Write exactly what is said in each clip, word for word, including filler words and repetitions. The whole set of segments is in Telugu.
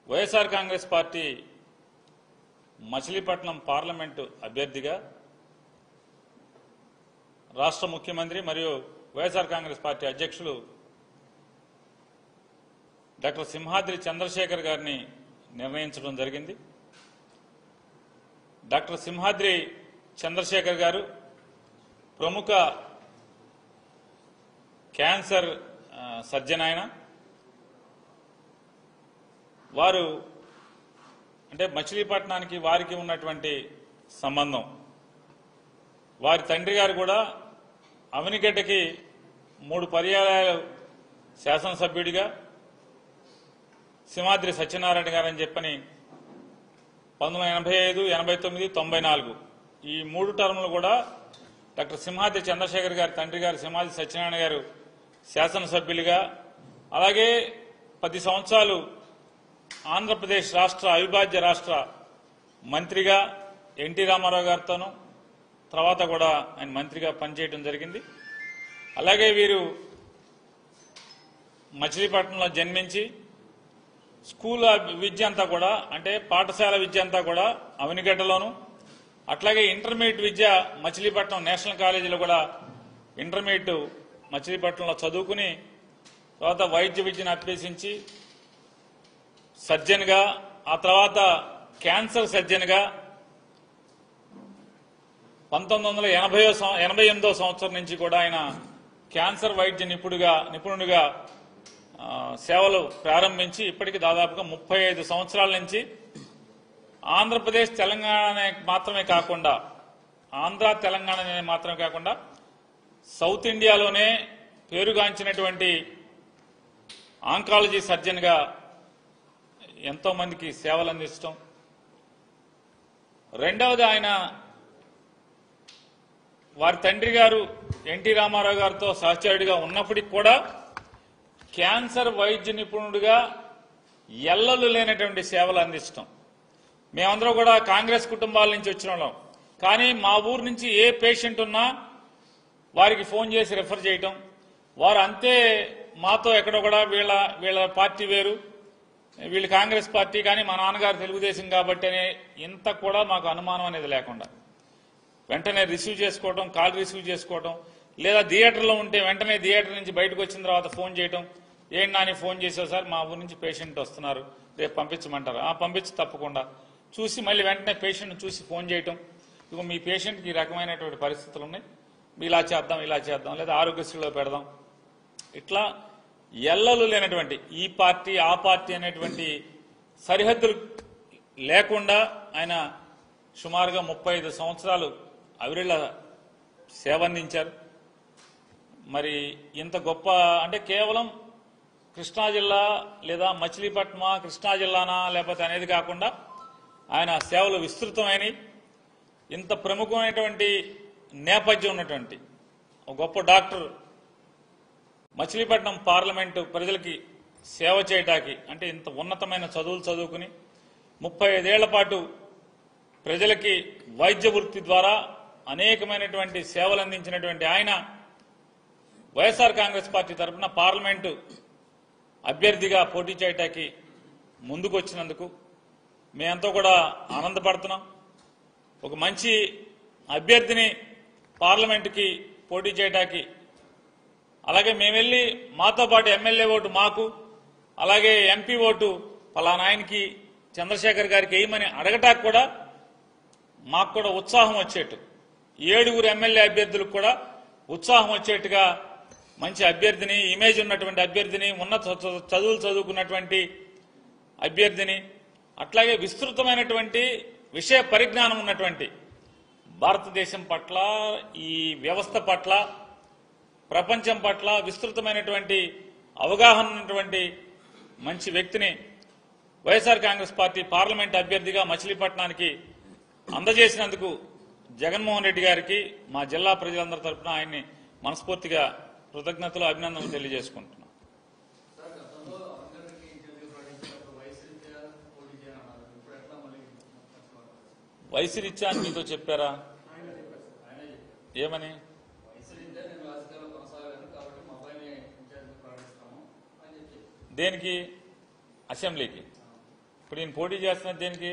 వైఎస్ఆర్ కాంగ్రెస్ పార్టీ మచిలీపట్నం పార్లమెంటు అభ్యర్థిగా రాష్ట్ర ముఖ్యమంత్రి మరియు వైఎస్ఆర్ కాంగ్రెస్ పార్టీ అధ్యక్షులు డాక్టర్ సింహాద్రి చంద్రశేఖర్ గారిని నిర్ణయించడం జరిగింది. డాక్టర్ సింహాద్రి చంద్రశేఖర్ గారు ప్రముఖ క్యాన్సర్ సర్జన్. ఆయన వారు అంటే మచిలీపట్నానికి వారికి ఉన్నటువంటి సంబంధం. వారి తండ్రి గారు కూడా అవనిగడ్డకి మూడు పర్యాయాలు శాసనసభ్యుడిగా సింహాద్రి సత్యనారాయణ గారు అని చెప్పని పంతొమ్మిది వందల ఎనభై ఐదు ఎనభై తొమ్మిది తొంభై నాలుగు ఈ మూడు టర్ములు కూడా డాక్టర్ సింహాద్రి చంద్రశేఖర్ గారి తండ్రి గారు సింహాద్రి సత్యనారాయణ గారు శాసనసభ్యులుగా, అలాగే పది సంవత్సరాలు ఆంధ్రప్రదేశ్ రాష్ట్ర అవిభాజ్య రాష్ట్ర మంత్రిగా ఎన్టీ రామారావు గారితోనూ తర్వాత కూడా ఆయన మంత్రిగా పనిచేయడం జరిగింది. అలాగే వీరు మచిలీపట్నంలో జన్మించి స్కూల్ విద్య అంతా కూడా అంటే పాఠశాల విద్య అంతా కూడా అవనిగడ్డలోను, అట్లాగే ఇంటర్మీడియట్ విద్య మచిలీపట్నం నేషనల్ కాలేజీలో కూడా ఇంటర్మీడియట్ మచిలీపట్నంలో చదువుకుని తర్వాత వైద్య విద్యను అభ్యసించి సర్జన్గా, ఆ తర్వాత క్యాన్సర్ సర్జన్గా పంతొమ్మిది వందల ఎనభై ఎనభై ఎనిమిదో సంవత్సరం నుంచి కూడా ఆయన క్యాన్సర్ వైద్య నిపుణుడిగా నిపుణుడిగా సేవలు ప్రారంభించి ఇప్పటికి దాదాపుగా ముప్పై ఐదు సంవత్సరాల నుంచి ఆంధ్రప్రదేశ్ తెలంగాణ మాత్రమే కాకుండా ఆంధ్ర తెలంగాణ మాత్రమే కాకుండా సౌత్ ఇండియాలోనే పేరుగాంచినటువంటి ఆంకాలజీ సర్జన్గా ఎంతో మందికి సేవలు అందించడం. రెండవది, ఆయన వారి తండ్రి గారు ఎన్టీ రామారావు గారితో సహచరుడిగా ఉన్నప్పటికీ కూడా క్యాన్సర్ వైద్య నిపుణుడిగా ఎల్లలు లేనటువంటి సేవలు అందించడం. మేమందరం కూడా కాంగ్రెస్ కుటుంబాల నుంచి వచ్చిన వాళ్ళం, కానీ మా ఊరు నుంచి ఏ పేషెంట్ ఉన్నా వారికి ఫోన్ చేసి రెఫర్ చేయటం. వారు అంతే మాతో ఎక్కడో కూడా వీళ్ళ వీళ్ళ పార్టీ వేరు, వీళ్ళు కాంగ్రెస్ పార్టీ, కానీ మా నాన్నగారు తెలుగుదేశం కాబట్టి అనే ఇంత కూడా మాకు అనుమానం అనేది లేకుండా వెంటనే రిసీవ్ చేసుకోవడం, కాల్ రిసీవ్ చేసుకోవడం, లేదా థియేటర్లో ఉంటే వెంటనే థియేటర్ నుంచి బయటకు వచ్చిన తర్వాత ఫోన్ చేయడం. ఏంటి నాని ఫోన్ చేసావు సార్, మా ఊరి నుంచి పేషెంట్ వస్తున్నారు, రేపు పంపించమంటారు. ఆ పంపించి తప్పకుండా చూసి మళ్ళీ వెంటనే పేషెంట్ చూసి ఫోన్ చేయటం. ఇక మీ పేషెంట్కి ఈ రకమైనటువంటి పరిస్థితులు ఉన్నాయి, ఇలా చేద్దాం ఇలా చేద్దాం, లేదా ఆరోగ్యశ్రీలో పెడదాం. ఇట్లా ఎల్లలు లేనటువంటి ఈ పార్టీ ఆ పార్టీ అనేటువంటి సరిహద్దులు లేకుండా ఆయన సుమారుగా ముప్పై ఐదు సంవత్సరాలు అవిరిళ్ళ సేవ అందించారు. మరి ఇంత గొప్ప అంటే కేవలం కృష్ణా జిల్లా లేదా మచిలీపట్నమా కృష్ణా జిల్లానా లేకపోతే అనేది కాకుండా ఆయన సేవలు విస్తృతమైనవి. ఇంత ప్రముఖమైనటువంటి నేపథ్యం ఉన్నటువంటి ఒక గొప్ప డాక్టర్ మచిలీపట్నం పార్లమెంటు ప్రజలకి సేవ చేయటానికి అంటే ఇంత ఉన్నతమైన చదువులు చదువుకుని ముప్పై ఐదేళ్ల పాటు ప్రజలకి వైద్య వృత్తి ద్వారా అనేకమైనటువంటి సేవలు అందించినటువంటి ఆయన వైఎస్ఆర్ కాంగ్రెస్ పార్టీ తరఫున పార్లమెంటు అభ్యర్థిగా పోటీ చేయటానికి ముందుకు వచ్చినందుకు మేమంతా కూడా ఆనందపడుతున్నాం. ఒక మంచి అభ్యర్థిని పార్లమెంటుకి పోటీ చేయటానికి, అలాగే మేము వెళ్ళి మాతో పాటు ఎమ్మెల్యే ఓటు మాకు, అలాగే ఎంపీ ఓటు పలానా ఆయనకి చంద్రశేఖర్ గారికి వేయమని అడగటానికి కూడా మాకు కూడా ఉత్సాహం వచ్చేట్టు, ఏడుగురు ఎమ్మెల్యే అభ్యర్థులకు కూడా ఉత్సాహం వచ్చేట్టుగా మంచి అభ్యర్థిని, ఇమేజ్ ఉన్నటువంటి అభ్యర్థిని, ఉన్నత చదువులు చదువుకున్నటువంటి అభ్యర్థిని, అట్లాగే విస్తృతమైనటువంటి విషయ పరిజ్ఞానం ఉన్నటువంటి భారతదేశం పట్ల ఈ వ్యవస్థ పట్ల ప్రపంచం పట్ల విస్తృతమైనటువంటి అవగాహన ఉన్నటువంటి మంచి వ్యక్తిని వైఎస్ఆర్ కాంగ్రెస్ పార్టీ పార్లమెంట్ అభ్యర్థిగా మచిలీపట్నానికి అందజేసినందుకు జగన్మోహన్ రెడ్డి గారికి మా జిల్లా ప్రజలందరి తరఫున ఆయన్ని మనస్ఫూర్తిగా కృతజ్ఞతలు అభినందనలు తెలియజేసుకుంటున్నాం. వయసు రీత్యా అని మీతో చెప్పారా? ఏమని? దేనికి? అసెంబ్లీకి ఇప్పుడు ఈయన పోటీ చేస్తున్నది దేనికి?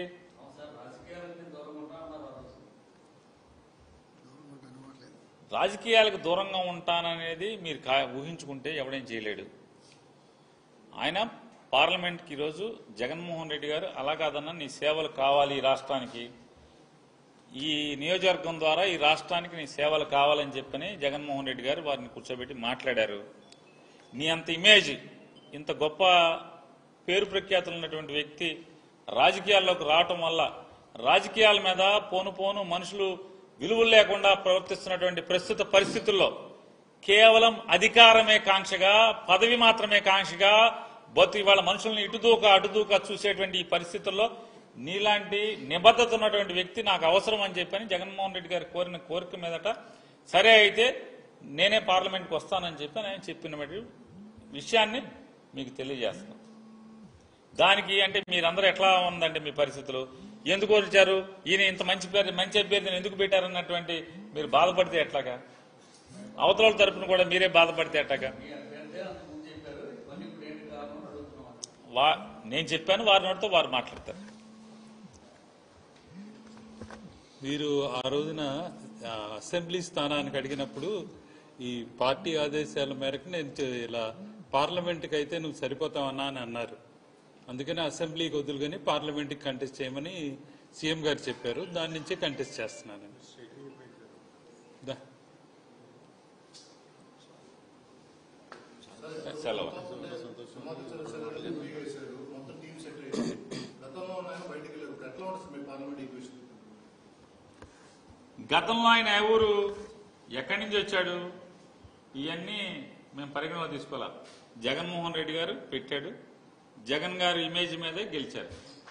రాజకీయాలకు దూరంగా ఉంటాననేది మీరు ఊహించుకుంటే ఎవడేం చేయలేడు. ఆయన పార్లమెంట్కి ఈరోజు జగన్మోహన్ రెడ్డి గారు అలా కాదన్నా నీ సేవలు కావాలి ఈ రాష్ట్రానికి, ఈ నియోజకవర్గం ద్వారా ఈ రాష్ట్రానికి నీ సేవలు కావాలని చెప్పని జగన్మోహన్ రెడ్డి గారు వారిని కూర్చోబెట్టి మాట్లాడారు. నీ అంత ఇమేజ్, ఇంత గొప్ప పేరు ప్రఖ్యాతులు ఉన్నటువంటి వ్యక్తి రాజకీయాల్లోకి రావటం వల్ల రాజకీయాల మీద పోను పోను మనుషులు విలువలు లేకుండా ప్రవర్తిస్తున్నటువంటి ప్రస్తుత పరిస్థితుల్లో కేవలం అధికారమే కాంక్షగా, పదవి మాత్రమే కాంక్షగా బతు ఇవాళ మనుషుల్ని ఇటుదూక అటుదూక చూసేటువంటి ఈ పరిస్థితుల్లో నీలాంటి నిబద్ధత ఉన్నటువంటి వ్యక్తి నాకు అవసరం అని చెప్పని జగన్మోహన్ రెడ్డి గారు కోరిన కోరిక మీదట సరే అయితే నేనే పార్లమెంట్కి వస్తానని చెప్పి ఆయన చెప్పిన విషయాన్ని మీకు తెలియజేస్తాను. దానికి అంటే మీరందరూ ఎట్లా ఉందండి మీ పరిస్థితులు, ఎందుకు వచ్చారు, ఈయన ఇంత మంచి పేరు మంచి అభ్యర్థిని ఎందుకు పెట్టారన్నటువంటి మీరు బాధపడితే ఎట్లాగా, అవతల తరపున కూడా మీరే బాధపడితే ఎట్లాగా? వా నేను చెప్పాను, వారి నోటితో వారు మాట్లాడతారు. మీరు ఆ రోజున అసెంబ్లీ స్థానానికి అడిగినప్పుడు ఈ పార్టీ ఆదేశాల మేరకు నేను ఇలా పార్లమెంట్కి అయితే నువ్వు సరిపోతావన్నా అని అన్నారు. అందుకని అసెంబ్లీకి వదులుకొని పార్లమెంట్కి కంటెస్ట్ చేయమని సీఎం గారు చెప్పారు. దాని నుంచే కంటెస్ట్ చేస్తున్నాను. సెలవు. గతంలో ఆయన ఎవరు ఎక్కడి నుంచి వచ్చాడు ఇవన్నీ మేము పరిగణలో తీసుకోవాలా. జగన్మోహన్ రెడ్డి గారు పెట్టాడు, జగన్ గారు ఇమేజ్ మీదే గెలిచారు.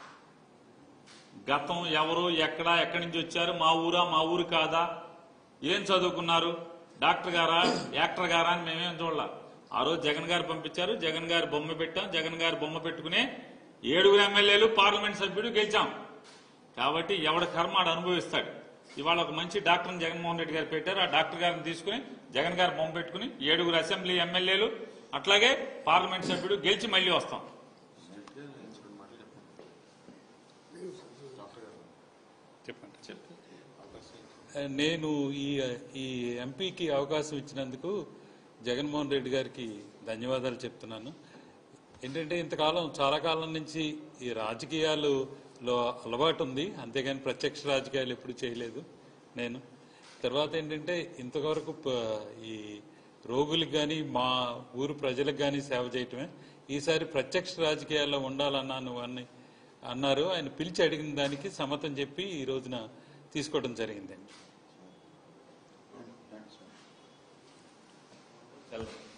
గతం ఎవరు ఎక్కడ ఎక్కడి నుంచి వచ్చారు, మా ఊరా మా ఊరు కాదా, ఏం చదువుకున్నారు, డాక్టర్ గారా యాక్టర్ గారా అని మేమేం చూడాల. ఆ రోజు జగన్ గారు పంపించారు, జగన్ గారు బొమ్మ పెట్టాం, జగన్ గారు బొమ్మ పెట్టుకునే ఏడుగురు ఎమ్మెల్యేలు పార్లమెంట్ సభ్యుడు గెలిచాం. కాబట్టి ఎవడ కర్మ ఆడు అనుభవిస్తాడు. ఇవాళ ఒక మంచి డాక్టర్ని జగన్మోహన్ రెడ్డి గారు పెట్టారు, ఆ డాక్టర్ గారిని తీసుకుని జగన్ గారు బొమ్మ పెట్టుకుని ఏడుగురు అసెంబ్లీ ఎమ్మెల్యేలు అట్లాగే పార్లమెంట్ సభ్యుడు గెలిచి మళ్లీ వస్తాం. చెప్పండి. నేను ఈ ఈ ఎంపీకి అవకాశం ఇచ్చినందుకు జగన్మోహన్ రెడ్డి గారికి ధన్యవాదాలు చెప్తున్నాను. ఏంటంటే ఇంతకాలం చాలా కాలం నుంచి ఈ రాజకీయాలులో అలవాటు ఉంది, అంతేగాని ప్రత్యక్ష రాజకీయాలు ఎప్పుడు చేయలేదు నేను. తర్వాత ఏంటంటే ఇంతవరకు ఈ రోగులకు కానీ మా ఊరు ప్రజలకు కానీ సేవ చేయటమే. ఈసారి ప్రత్యక్ష రాజకీయాల్లో ఉండాలన్నా నువ్వు అన్ని అన్నారు. ఆయన పిలిచి అడిగిన దానికి సమ్మతం చెప్పి ఈ రోజున తీసుకోవడం జరిగిందండి.